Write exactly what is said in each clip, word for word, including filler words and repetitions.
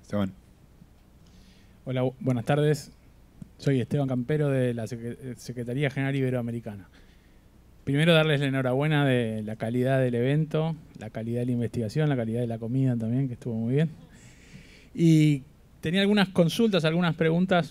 Esteban. Hola, bu- buenas tardes. Soy Esteban Campero de la Secre- Secretaría General Iberoamericana. Primero darles la enhorabuena de la calidad del evento, la calidad de la investigación, la calidad de la comida también, que estuvo muy bien. Y tenía algunas consultas, algunas preguntas.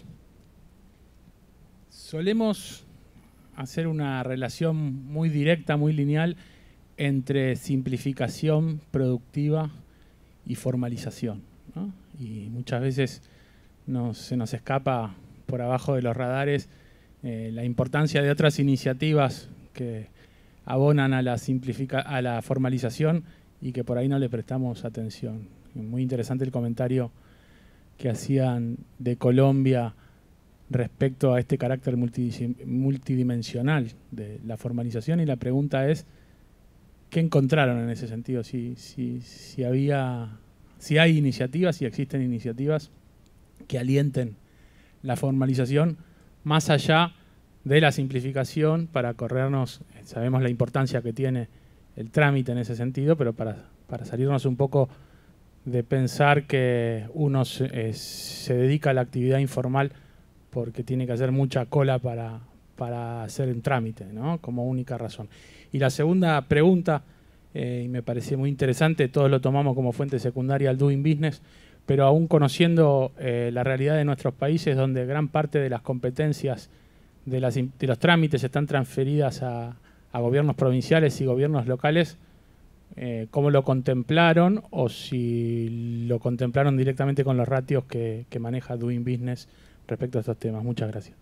Solemos hacer una relación muy directa, muy lineal entre simplificación productiva y formalización, ¿no? Y muchas veces nos- se nos escapa por abajo de los radares eh, la importancia de otras iniciativas que abonan a la, simplifica a la formalización y que por ahí no le prestamos atención. Muy interesante el comentario que hacían de Colombia respecto a este carácter multidis- multidimensional de la formalización, y la pregunta es, ¿qué encontraron en ese sentido? Si, si, si, había, si hay iniciativas, si existen iniciativas que alienten la formalización más allá de la simplificación para corrernos, sabemos la importancia que tiene el trámite en ese sentido, pero para, para salirnos un poco de pensar que uno se, eh, se dedica a la actividad informal porque tiene que hacer mucha cola para, para hacer un trámite, ¿no? Como única razón. Y la segunda pregunta, eh, y me pareció muy interesante, todos lo tomamos como fuente secundaria al Doing Business, pero aún conociendo eh, la realidad de nuestros países, donde gran parte de las competencias de, las, de los trámites están transferidas a, a gobiernos provinciales y gobiernos locales, eh, ¿cómo lo contemplaron o si lo contemplaron directamente con los ratios que, que maneja Doing Business respecto a estos temas? Muchas gracias.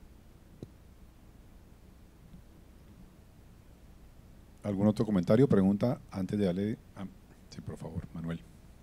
¿Algún otro comentario, pregunta antes de darle? Ah, sí, por favor, Manuel.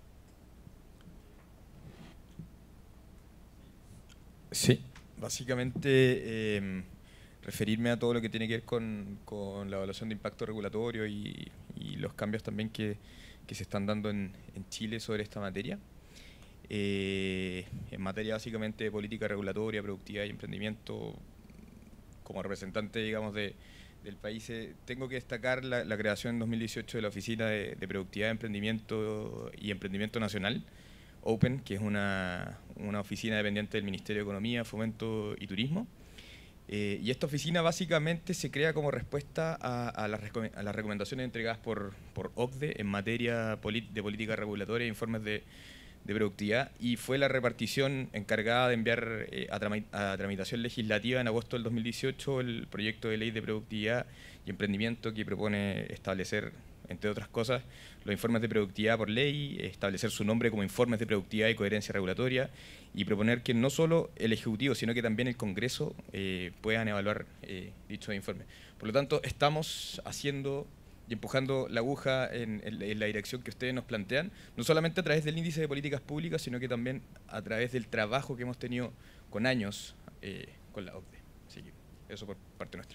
Sí, básicamente eh, referirme a todo lo que tiene que ver con, con la evaluación de impacto regulatorio y, y los cambios también que, que se están dando en, en Chile sobre esta materia. Eh, en materia básicamente de política regulatoria, productividad y emprendimiento, como representante, digamos, de, del país, eh, tengo que destacar la, la creación en dos mil dieciocho de la Oficina de, de Productividad, Emprendimiento y Emprendimiento Nacional, Open, que es una, una oficina dependiente del Ministerio de Economía, Fomento y Turismo. Eh, y esta oficina básicamente se crea como respuesta a, a, las, a las recomendaciones entregadas por, por O C D E en materia de política regulatoria e informes de, de productividad, y fue la repartición encargada de enviar eh, a, tramit a tramitación legislativa en agosto del dos mil dieciocho el proyecto de ley de productividad y emprendimiento que propone establecer, entre otras cosas, los informes de productividad por ley, establecer su nombre como informes de productividad y coherencia regulatoria, y proponer que no solo el Ejecutivo, sino que también el Congreso eh, puedan evaluar eh, dichos informes. Por lo tanto, estamos haciendo y empujando la aguja en, en, en la dirección que ustedes nos plantean, no solamente a través del índice de políticas públicas, sino que también a través del trabajo que hemos tenido con años eh, con la O C D E. Así que eso por parte nuestra.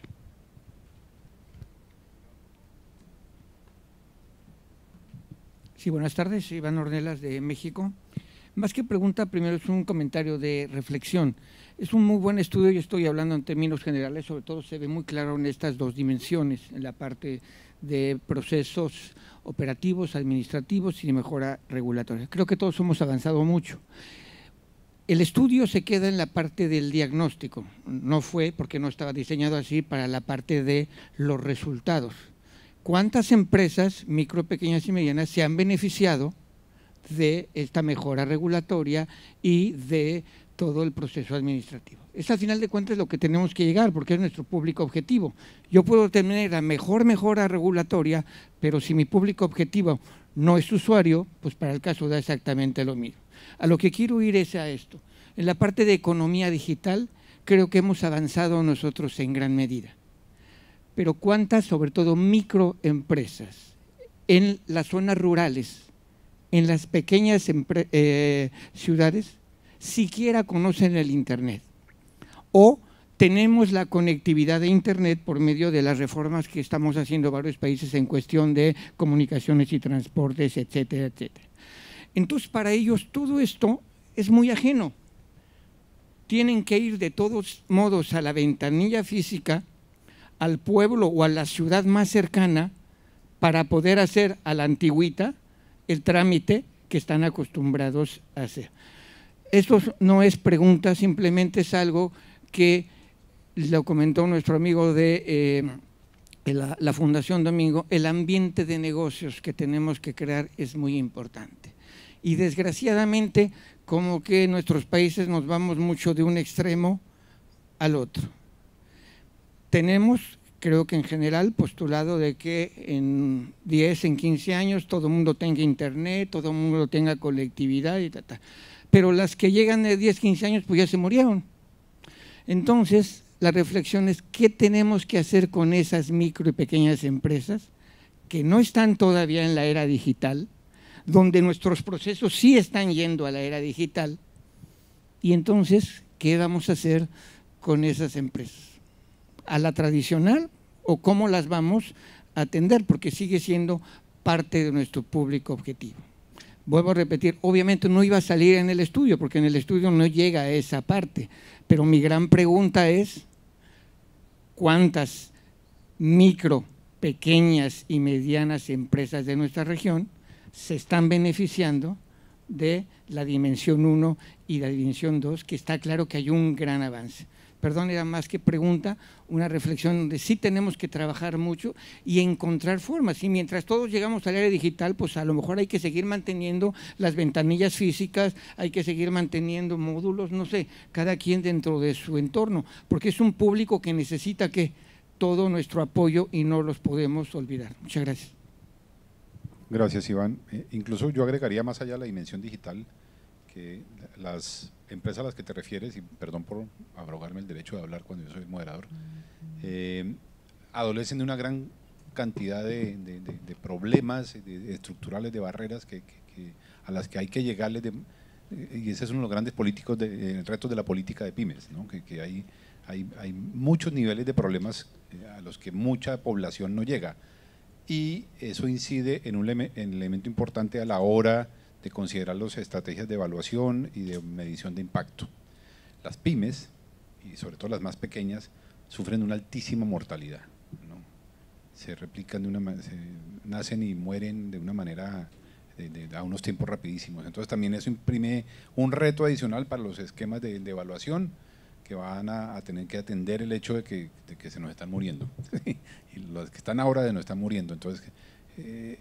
Sí, buenas tardes, Iván Ornelas de México. Más que pregunta, primero es un comentario de reflexión. Es un muy buen estudio y estoy hablando en términos generales, sobre todo se ve muy claro en estas dos dimensiones, en la parte de procesos operativos, administrativos y de mejora regulatoria. Creo que todos hemos avanzado mucho. El estudio se queda en la parte del diagnóstico, no fue porque no estaba diseñado así para la parte de los resultados. ¿Cuántas empresas, micro, pequeñas y medianas, se han beneficiado de esta mejora regulatoria y de todo el proceso administrativo? Es al final de cuentas lo que tenemos que llegar, porque es nuestro público objetivo. Yo puedo tener la mejor mejora regulatoria, pero si mi público objetivo no es usuario, pues para el caso da exactamente lo mismo. A lo que quiero ir es a esto. En la parte de economía digital, creo que hemos avanzado nosotros en gran medida. Pero ¿cuántas, sobre todo microempresas, en las zonas rurales, en las pequeñas eh, ciudades, siquiera conocen el Internet? O tenemos la conectividad de Internet por medio de las reformas que estamos haciendo varios países en cuestión de comunicaciones y transportes, etcétera, etcétera. Entonces, para ellos todo esto es muy ajeno. Tienen que ir de todos modos a la ventanilla física, al pueblo o a la ciudad más cercana para poder hacer a la antigüita el trámite que están acostumbrados a hacer. Esto no es pregunta, simplemente es algo que lo comentó nuestro amigo de eh, la, la Fundación Domingo. El ambiente de negocios que tenemos que crear es muy importante. Y desgraciadamente, como que en nuestros países nos vamos mucho de un extremo al otro. Tenemos, creo que en general, postulado de que en diez, en quince años todo el mundo tenga internet, todo el mundo tenga conectividad y tal, tal. Pero las que llegan de diez, quince años pues ya se murieron. Entonces, la reflexión es ¿qué tenemos que hacer con esas micro y pequeñas empresas que no están todavía en la era digital, donde nuestros procesos sí están yendo a la era digital? Y entonces, ¿qué vamos a hacer con esas empresas? ¿A la tradicional o cómo las vamos a atender? Porque sigue siendo parte de nuestro público objetivo. Vuelvo a repetir, obviamente no iba a salir en el estudio, porque en el estudio no llega a esa parte, pero mi gran pregunta es ¿cuántas micro, pequeñas y medianas empresas de nuestra región se están beneficiando de la dimensión uno y la dimensión dos, que está claro que hay un gran avance? Perdón, era más que pregunta, una reflexión donde sí tenemos que trabajar mucho y encontrar formas. Y mientras todos llegamos al área digital, pues a lo mejor hay que seguir manteniendo las ventanillas físicas, hay que seguir manteniendo módulos, no sé, cada quien dentro de su entorno, porque es un público que necesita que todo nuestro apoyo y no los podemos olvidar. Muchas gracias. Gracias, Iván. Eh, incluso yo agregaría más allá la dimensión digital, que las empresas a las que te refieres, y perdón por abrogarme el derecho de hablar cuando yo soy el moderador, eh, adolecen de una gran cantidad de, de, de, de problemas de, de estructurales, de barreras que, que, que a las que hay que llegarles, de, y ese es uno de los grandes políticos de, eh, retos de la política de pymes, ¿no? que, que hay, hay, hay muchos niveles de problemas eh, a los que mucha población no llega, y eso incide en un en elemento importante a la hora de considerar las estrategias de evaluación y de medición de impacto. Las pymes, y sobre todo las más pequeñas, sufren una altísima mortalidad, ¿no? Se replican de una se nacen y mueren de una manera de, de, a unos tiempos rapidísimos. Entonces también eso imprime un reto adicional para los esquemas de, de evaluación, que van a, a tener que atender el hecho de que, de que se nos están muriendo y los que están ahora de nos están muriendo. Entonces eh,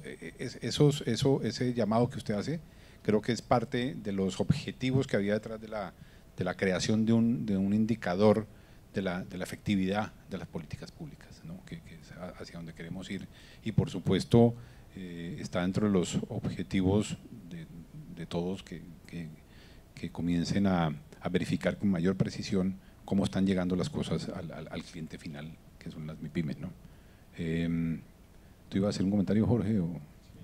Esos, eso, ese llamado que usted hace, creo que es parte de los objetivos que había detrás de la, de la creación de un, de un indicador de la, de la efectividad de las políticas públicas, ¿no? que, que es hacia donde queremos ir, y por supuesto eh, está dentro de los objetivos de, de todos que, que, que comiencen a, a verificar con mayor precisión cómo están llegando las cosas al, al, al cliente final, que son las MIPYMES, ¿no? Eh, ¿Tú ibas a hacer un comentario, Jorge? O?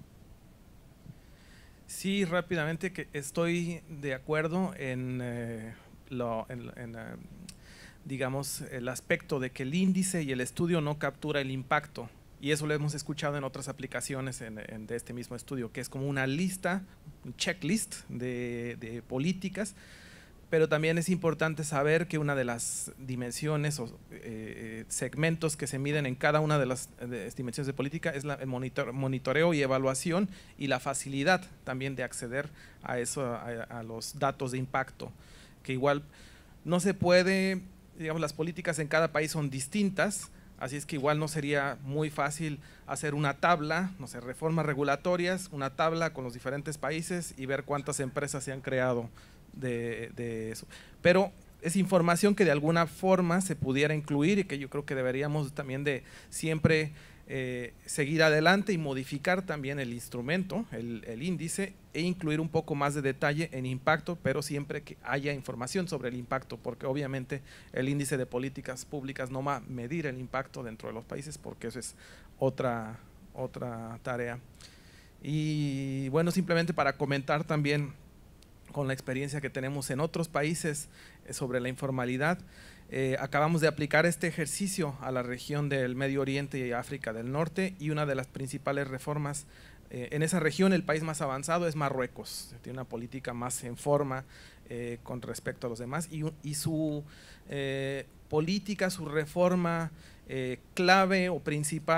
Sí, rápidamente, que estoy de acuerdo en, eh, lo, en, en eh, digamos, el aspecto de que el índice y el estudio no captura el impacto, y eso lo hemos escuchado en otras aplicaciones en, en, de este mismo estudio, que es como una lista, un checklist de, de políticas, pero también es importante saber que una de las dimensiones o eh, segmentos que se miden en cada una de las de dimensiones de política es la, el monitor, monitoreo y evaluación, y la facilidad también de acceder a, eso, a, a los datos de impacto, que igual no se puede, digamos, las políticas en cada país son distintas, así es que igual no sería muy fácil hacer una tabla, no sé, reformas regulatorias, una tabla con los diferentes países y ver cuántas empresas se han creado De, de eso, pero es información que de alguna forma se pudiera incluir y que yo creo que deberíamos también de siempre eh, seguir adelante y modificar también el instrumento, el, el índice, e incluir un poco más de detalle en impacto, pero siempre que haya información sobre el impacto, porque obviamente el índice de políticas públicas no va a medir el impacto dentro de los países, porque eso es otra, otra tarea. Y bueno, simplemente para comentar también con la experiencia que tenemos en otros países sobre la informalidad, eh, acabamos de aplicar este ejercicio a la región del Medio Oriente y África del Norte, y una de las principales reformas eh, en esa región, el país más avanzado es Marruecos, tiene una política más en forma eh, con respecto a los demás, y, y su eh, política, su reforma eh, clave o principal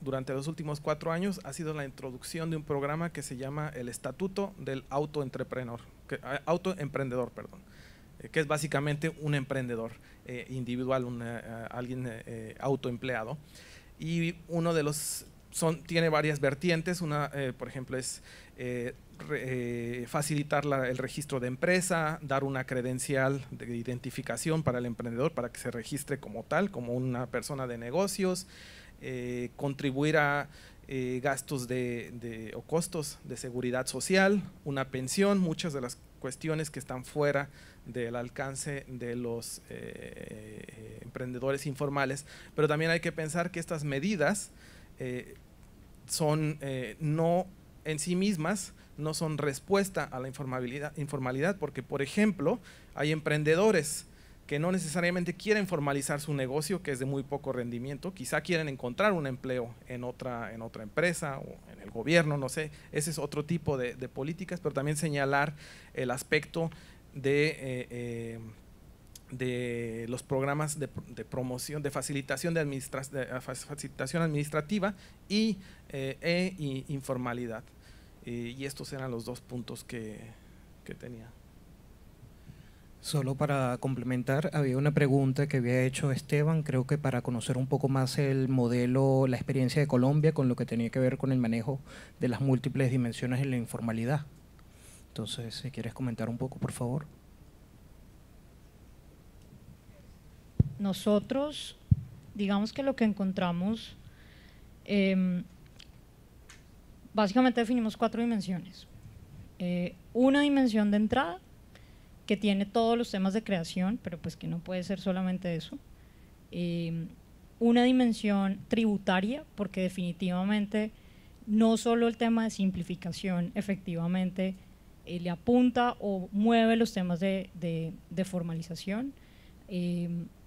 durante los últimos cuatro años ha sido la introducción de un programa que se llama el Estatuto del Autoentrepreneur, que, Autoemprendedor, perdón, eh, que es básicamente un emprendedor eh, individual, un, eh, alguien eh, autoempleado. Y uno de los, son, tiene varias vertientes, una eh, por ejemplo es eh, re, eh, facilitar la, el registro de empresa, dar una credencial de identificación para el emprendedor para que se registre como tal, como una persona de negocios, Eh, contribuir a eh, gastos de, de, o costos de seguridad social, una pensión, muchas de las cuestiones que están fuera del alcance de los eh, emprendedores informales, pero también hay que pensar que estas medidas eh, son eh, no en sí mismas, no son respuesta a la informalidad, informalidad, porque por ejemplo hay emprendedores que no necesariamente quieren formalizar su negocio, que es de muy poco rendimiento, quizá quieren encontrar un empleo en otra, en otra empresa o en el gobierno, no sé, ese es otro tipo de, de políticas, pero también señalar el aspecto de, eh, eh, de los programas de, de promoción, de facilitación, de, administra de facilitación administrativa y, eh, e, y informalidad. Eh, y estos eran los dos puntos que, que tenía. Solo para complementar, había una pregunta que había hecho Esteban, creo que para conocer un poco más el modelo, la experiencia de Colombia con lo que tenía que ver con el manejo de las múltiples dimensiones en la informalidad. Entonces, si quieres comentar un poco, por favor. Nosotros, digamos que lo que encontramos, eh, básicamente definimos cuatro dimensiones. Eh, una dimensión de entrada, que tiene todos los temas de creación, pero pues que no puede ser solamente eso. Eh, una dimensión tributaria, porque definitivamente no solo el tema de simplificación efectivamente eh, le apunta o mueve los temas de, de, de formalización. Eh,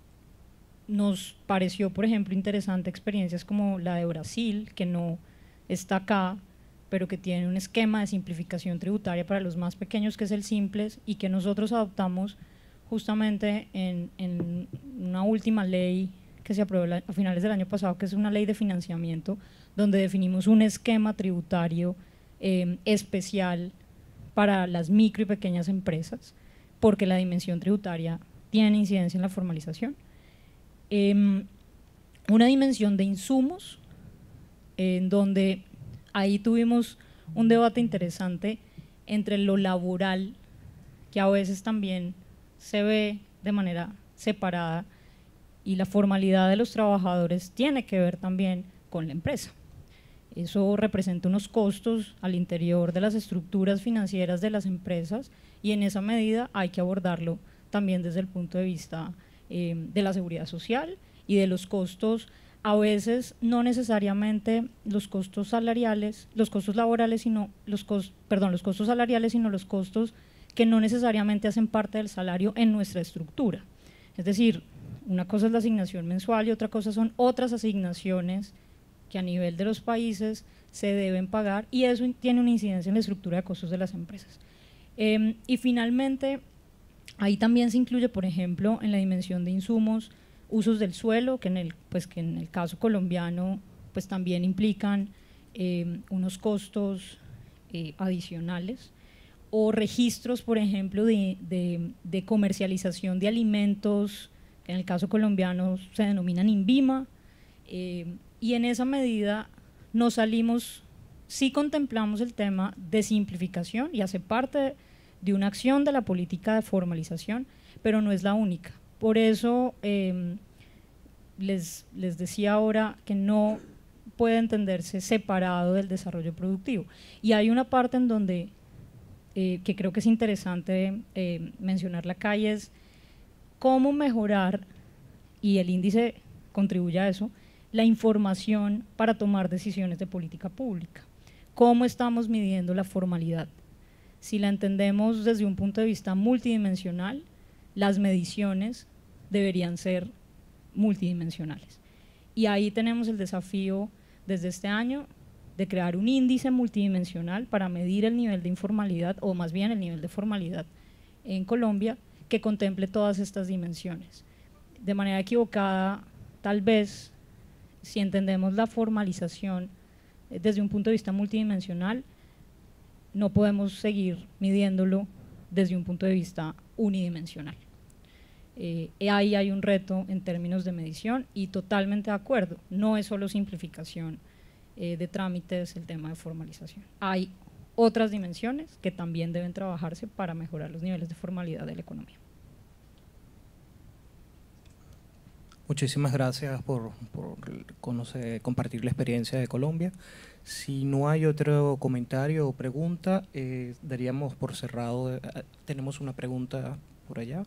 nos pareció, por ejemplo, interesante experiencias como la de Brasil, que no está acá, pero que tiene un esquema de simplificación tributaria para los más pequeños, que es el Simples, y que nosotros adoptamos justamente en, en una última ley que se aprobó a finales del año pasado, que es una ley de financiamiento, donde definimos un esquema tributario eh, especial para las micro y pequeñas empresas, porque la dimensión tributaria tiene incidencia en la formalización. Eh, una dimensión de insumos, eh, en donde ahí tuvimos un debate interesante entre lo laboral, que a veces también se ve de manera separada, y la formalidad de los trabajadores tiene que ver también con la empresa. Eso representa unos costos al interior de las estructuras financieras de las empresas, y en esa medida hay que abordarlo también desde el punto de vista eh, de la seguridad social y de los costos, a veces no necesariamente los costos salariales, los costos laborales, sino los costos, perdón, los costos salariales, sino los costos que no necesariamente hacen parte del salario en nuestra estructura. Es decir, una cosa es la asignación mensual y otra cosa son otras asignaciones que a nivel de los países se deben pagar, y eso tiene una incidencia en la estructura de costos de las empresas. Eh, y finalmente, ahí también se incluye, por ejemplo, en la dimensión de insumos, usos del suelo, que en el, pues que en el caso colombiano pues también implican eh, unos costos eh, adicionales, o registros, por ejemplo, de, de, de comercialización de alimentos, que en el caso colombiano se denominan INVIMA, eh, y en esa medida nos salimos, sí contemplamos el tema de simplificación y hace parte de una acción de la política de formalización, pero no es la única. Por eso eh, les, les decía ahora que no puede entenderse separado del desarrollo productivo. Y hay una parte en donde, eh, que creo que es interesante eh, mencionarla acá, y es cómo mejorar, y el índice contribuye a eso, la información para tomar decisiones de política pública. ¿Cómo estamos midiendo la formalidad? Si la entendemos desde un punto de vista multidimensional, las mediciones deberían ser multidimensionales. Y ahí tenemos el desafío desde este año de crear un índice multidimensional para medir el nivel de informalidad, o más bien el nivel de formalidad en Colombia, que contemple todas estas dimensiones. De manera equivocada, tal vez, si entendemos la formalización desde un punto de vista multidimensional, no podemos seguir midiéndolo desde un punto de vista unidimensional. Eh, ahí hay un reto en términos de medición y totalmente de acuerdo, no es solo simplificación eh, de trámites el tema de formalización. Hay otras dimensiones que también deben trabajarse para mejorar los niveles de formalidad de la economía. Muchísimas gracias por, por conocer, compartir la experiencia de Colombia. Si no hay otro comentario o pregunta, eh, daríamos por cerrado. Eh, tenemos una pregunta por allá.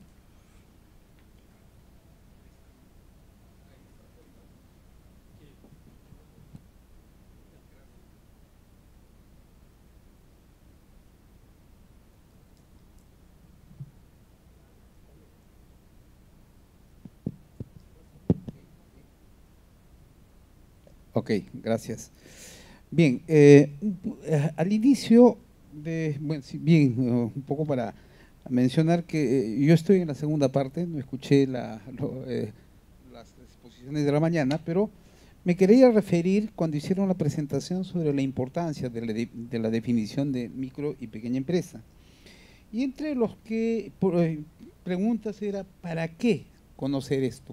Ok, gracias. Bien, eh, al inicio, de, bueno, sí, bien, un poco para mencionar que eh, yo estoy en la segunda parte, no escuché la, lo, eh, las exposiciones de la mañana, pero me quería referir cuando hicieron la presentación sobre la importancia de la, de, de la definición de micro y pequeña empresa. Y entre los que por, eh, preguntas era, ¿para qué conocer esto?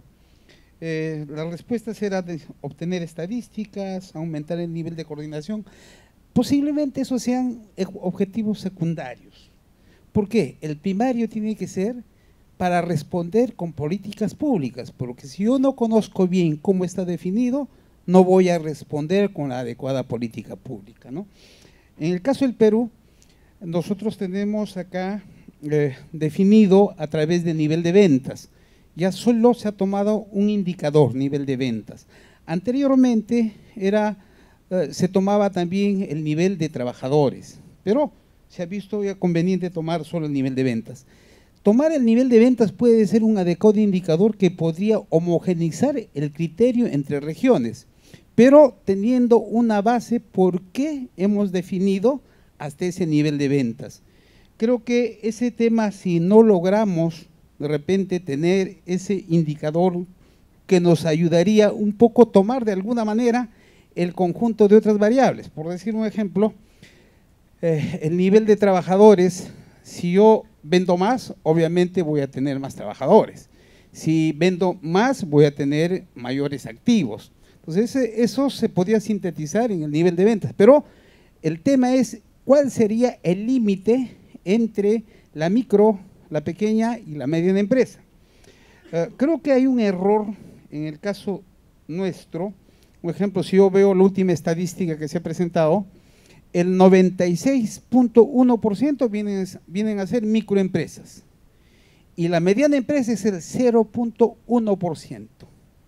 Eh, la respuesta será de obtener estadísticas, aumentar el nivel de coordinación. Posiblemente esos sean objetivos secundarios. ¿Por qué? El primario tiene que ser para responder con políticas públicas, porque si yo no conozco bien cómo está definido, no voy a responder con la adecuada política pública, ¿no? En el caso del Perú, nosotros tenemos acá eh, definido a través del nivel de ventas. Ya solo se ha tomado un indicador, nivel de ventas. Anteriormente era, eh, se tomaba también el nivel de trabajadores, pero se ha visto ya conveniente tomar solo el nivel de ventas. Tomar el nivel de ventas puede ser un adecuado indicador que podría homogeneizar el criterio entre regiones, pero teniendo una base por qué hemos definido hasta ese nivel de ventas. Creo que ese tema, si no logramos de repente tener ese indicador que nos ayudaría un poco a tomar de alguna manera el conjunto de otras variables. Por decir un ejemplo, eh, el nivel de trabajadores, si yo vendo más, obviamente voy a tener más trabajadores. Si vendo más, voy a tener mayores activos. Entonces, eso se podría sintetizar en el nivel de ventas, pero el tema es cuál sería el límite entre la micro, la pequeña y la mediana empresa. Uh, creo que hay un error en el caso nuestro. Por ejemplo, si yo veo la última estadística que se ha presentado, el noventa y seis punto uno por ciento vienen, vienen a ser microempresas y la mediana empresa es el cero punto uno por ciento.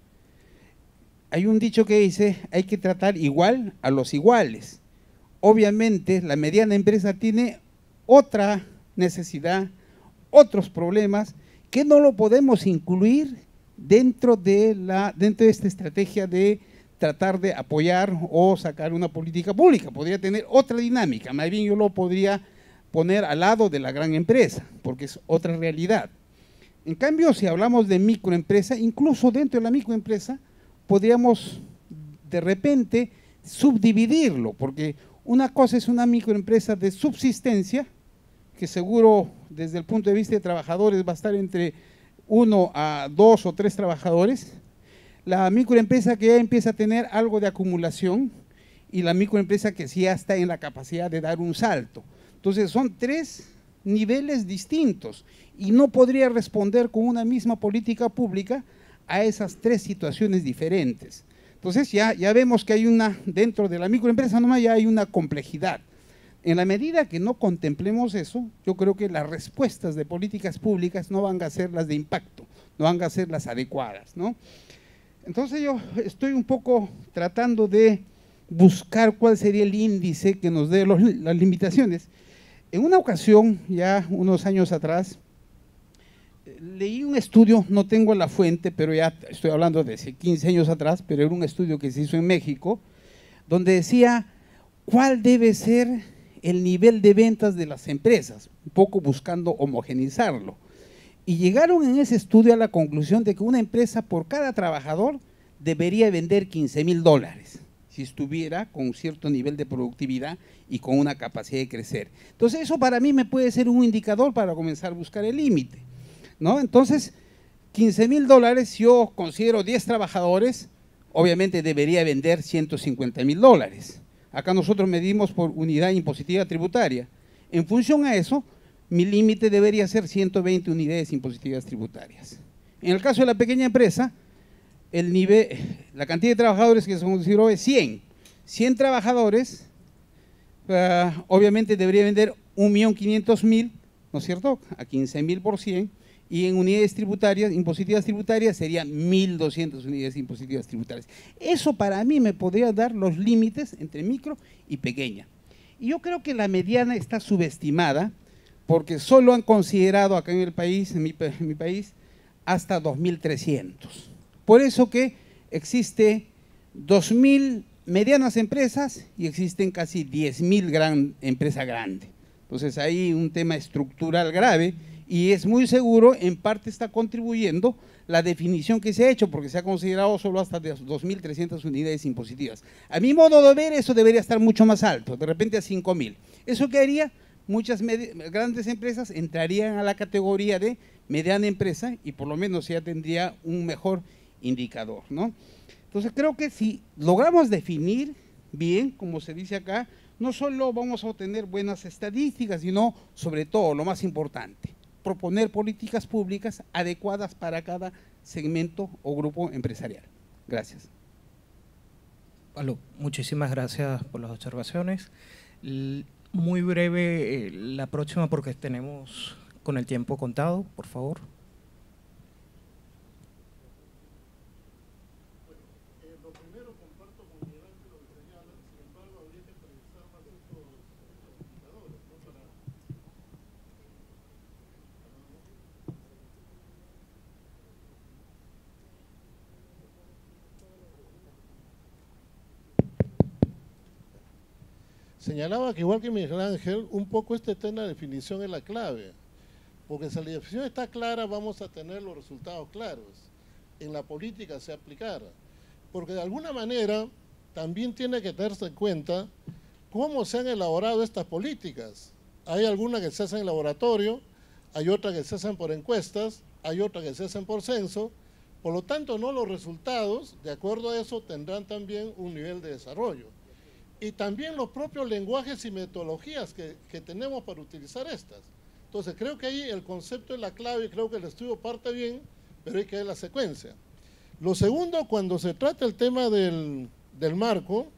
Hay un dicho que dice, hay que tratar igual a los iguales. Obviamente, la mediana empresa tiene otra necesidad, otros problemas que no lo podemos incluir dentro de, la, dentro de esta estrategia de tratar de apoyar o sacar una política pública. Podría tener otra dinámica, más bien yo lo podría poner al lado de la gran empresa, porque es otra realidad. En cambio, si hablamos de microempresa, incluso dentro de la microempresa, podríamos de repente subdividirlo, porque una cosa es una microempresa de subsistencia, que seguro desde el punto de vista de trabajadores va a estar entre uno a dos o tres trabajadores, la microempresa que ya empieza a tener algo de acumulación y la microempresa que sí ya está en la capacidad de dar un salto. Entonces son tres niveles distintos y no podría responder con una misma política pública a esas tres situaciones diferentes. Entonces ya, ya vemos que hay una, dentro de la microempresa nomás ya hay una complejidad. En la medida que no contemplemos eso, yo creo que las respuestas de políticas públicas no van a ser las de impacto, no van a ser las adecuadas, ¿no? Entonces yo estoy un poco tratando de buscar cuál sería el índice que nos dé los, las limitaciones. En una ocasión, ya unos años atrás, leí un estudio, no tengo la fuente, pero ya estoy hablando de hace quince años atrás, pero era un estudio que se hizo en México, donde decía cuál debe ser el nivel de ventas de las empresas, un poco buscando homogenizarlo. Y llegaron en ese estudio a la conclusión de que una empresa por cada trabajador debería vender quince mil dólares, si estuviera con un cierto nivel de productividad y con una capacidad de crecer. Entonces, eso para mí me puede ser un indicador para comenzar a buscar el límite, ¿no? Entonces, quince mil dólares, yo considero diez trabajadores, obviamente debería vender ciento cincuenta mil dólares. Acá nosotros medimos por unidad impositiva tributaria. En función a eso, mi límite debería ser ciento veinte unidades impositivas tributarias. En el caso de la pequeña empresa, el nivel, la cantidad de trabajadores que se consideró es cien. cien trabajadores, uh, obviamente debería vender un millón quinientos mil, ¿no es cierto?, a quince mil por cien, y en unidades tributarias, impositivas tributarias, serían mil doscientas unidades impositivas tributarias. Eso para mí me podría dar los límites entre micro y pequeña. Y yo creo que la mediana está subestimada, porque solo han considerado acá en el país, en mi, en mi país, hasta dos mil trescientos. Por eso que existe dos mil medianas empresas y existen casi diez mil gran, empresas grandes. Entonces hay un tema estructural grave y es muy seguro, en parte está contribuyendo la definición que se ha hecho, porque se ha considerado solo hasta dos mil trescientas unidades impositivas. A mi modo de ver, eso debería estar mucho más alto, de repente a cinco mil. ¿Eso qué haría? Muchas grandes empresas entrarían a la categoría de mediana empresa y por lo menos ya tendría un mejor indicador, ¿no? Entonces creo que si logramos definir bien, como se dice acá, no solo vamos a obtener buenas estadísticas, sino sobre todo, lo más importante, proponer políticas públicas adecuadas para cada segmento o grupo empresarial. Gracias. Pablo, muchísimas gracias por las observaciones. Muy breve, eh, la próxima porque tenemos con el tiempo contado, por favor. Bueno, eh, lo primero, comparto con Miguel Ángel lo que señala, sin embargo, habría que precisar más estos, estos indicadores, ¿no? Para señalaba que igual que Miguel Ángel, un poco este tema de definición es la clave, porque si la definición está clara vamos a tener los resultados claros, en la política se aplicara, porque de alguna manera también tiene que tenerse en cuenta cómo se han elaborado estas políticas. Hay algunas que se hacen en laboratorio, hay otras que se hacen por encuestas, hay otras que se hacen por censo, por lo tanto no los resultados, de acuerdo a eso, tendrán también un nivel de desarrollo. Y también los propios lenguajes y metodologías que, que tenemos para utilizar estas. Entonces creo que ahí el concepto es la clave y creo que el estudio parte bien, pero hay que ver la secuencia. Lo segundo, cuando se trata el tema del, del marco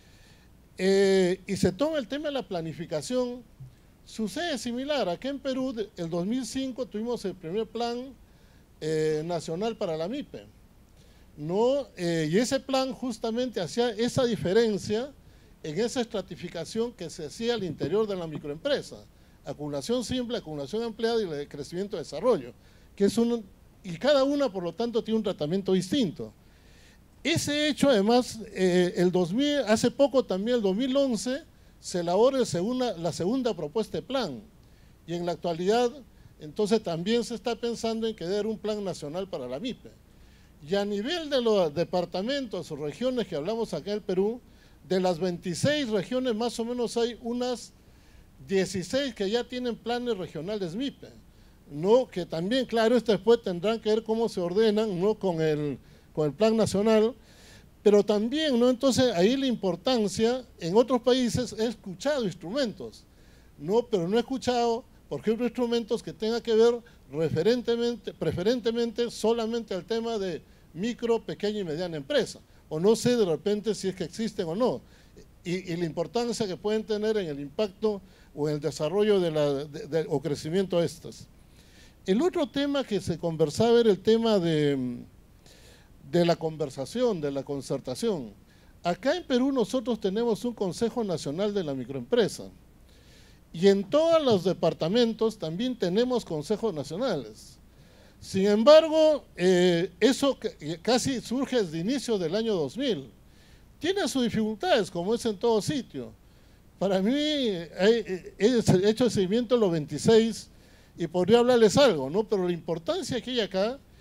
eh, y se toma el tema de la planificación, sucede similar. Aquí en Perú, el dos mil cinco tuvimos el primer plan eh, nacional para la MIPE, ¿no? Eh, y ese plan justamente hacía esa diferencia en esa estratificación que se hacía al interior de la microempresa, acumulación simple, acumulación ampliada y el crecimiento y desarrollo, que es un, y cada una por lo tanto tiene un tratamiento distinto. Ese hecho además, eh, el dos mil, hace poco también el dos mil once, se elaboró el segunda, la segunda propuesta de plan, y en la actualidad entonces también se está pensando en crear un plan nacional para la MIPE. Y a nivel de los departamentos o regiones que hablamos acá en el Perú, de las veintiséis regiones más o menos hay unas dieciséis que ya tienen planes regionales MIPE, ¿no? Que también, claro, esto después tendrán que ver cómo se ordenan, ¿no? con, el, con el plan nacional, pero también, ¿no? Entonces ahí la importancia, en otros países he escuchado instrumentos, ¿no? Pero no he escuchado, por ejemplo, instrumentos que tengan que ver referentemente, preferentemente solamente al tema de micro, pequeña y mediana empresa, o no sé de repente si es que existen o no, y, y la importancia que pueden tener en el impacto o en el desarrollo de la, de, de, o crecimiento de estas. El otro tema que se conversaba era el tema de, de la conversación, de la concertación. Acá en Perú nosotros tenemos un Consejo Nacional de la Microempresa y en todos los departamentos también tenemos consejos nacionales. Sin embargo, eh, eso casi surge desde inicio del año dos mil. Tiene sus dificultades, como es en todo sitio. Para mí, he hecho el seguimiento de los veintiséis y podría hablarles algo, ¿no? Pero la importancia que hay acá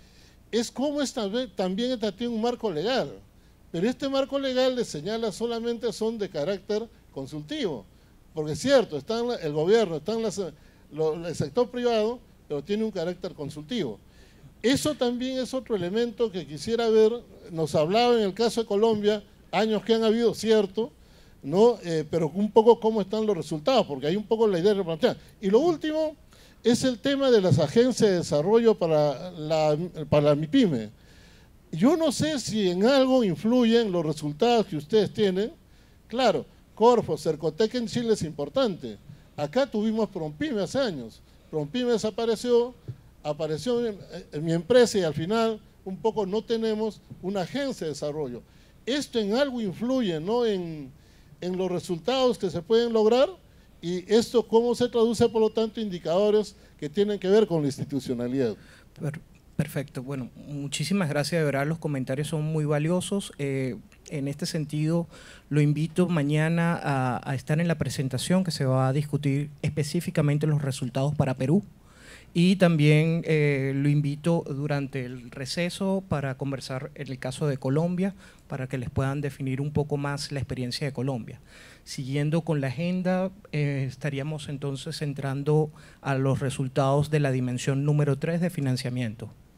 es cómo esta, también esta tiene un marco legal, pero este marco legal le señala solamente son de carácter consultivo, porque es cierto, está en la, el gobierno, está en la, lo, el sector privado, pero tiene un carácter consultivo. Eso también es otro elemento que quisiera ver, nos hablaba en el caso de Colombia, años que han habido, cierto, ¿no? Eh, pero un poco cómo están los resultados, porque hay un poco la idea de replantear. Y lo último es el tema de las agencias de desarrollo para la, para la MIPYME. Yo no sé si en algo influyen los resultados que ustedes tienen. Claro, Corfo, Cercotec en Chile es importante. Acá tuvimos Prompyme hace años. Prompyme desapareció, apareció en, en mi empresa y al final un poco no tenemos una agencia de desarrollo. Esto en algo influye, ¿no? en, en los resultados que se pueden lograr y esto cómo se traduce, por lo tanto, indicadores que tienen que ver con la institucionalidad. Perfecto, bueno, muchísimas gracias, de verdad los comentarios son muy valiosos. Eh, en este sentido, lo invito mañana a, a estar en la presentación que se va a discutir específicamente los resultados para Perú. Y también eh, lo invito durante el receso para conversar en el caso de Colombia, para que les puedan definir un poco más la experiencia de Colombia. Siguiendo con la agenda, eh, estaríamos entonces entrando a los resultados de la dimensión número tres de financiamiento.